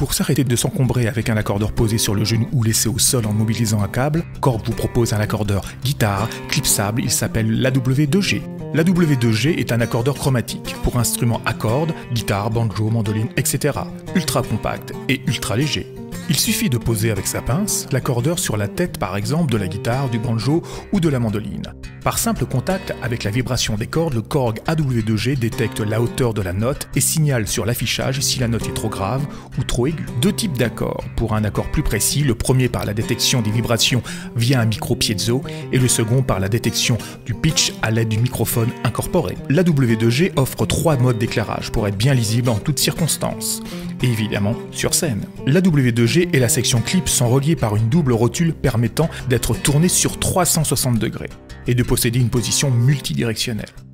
Pour s'arrêter de s'encombrer avec un accordeur posé sur le genou ou laissé au sol en mobilisant un câble, Korg vous propose un accordeur guitare clipsable, il s'appelle l'AW2G. L'AW2G est un accordeur chromatique pour instruments à cordes, guitare, banjo, mandoline, etc. Ultra compact et ultra léger. Il suffit de poser avec sa pince l'accordeur sur la tête par exemple de la guitare, du banjo ou de la mandoline. Par simple contact avec la vibration des cordes, le Korg AW2G détecte la hauteur de la note et signale sur l'affichage si la note est trop grave ou trop aiguë. Deux types d'accords. Pour un accord plus précis, le premier par la détection des vibrations via un micro piezo et le second par la détection du pitch à l'aide du microphone incorporé. L'AW2G offre 3 modes d'éclairage pour être bien lisible en toutes circonstances. Et évidemment sur scène. L'AW2G et la section clip sont reliés par une double rotule permettant d'être tourné sur 360 degrés et de posséder une position multidirectionnelle.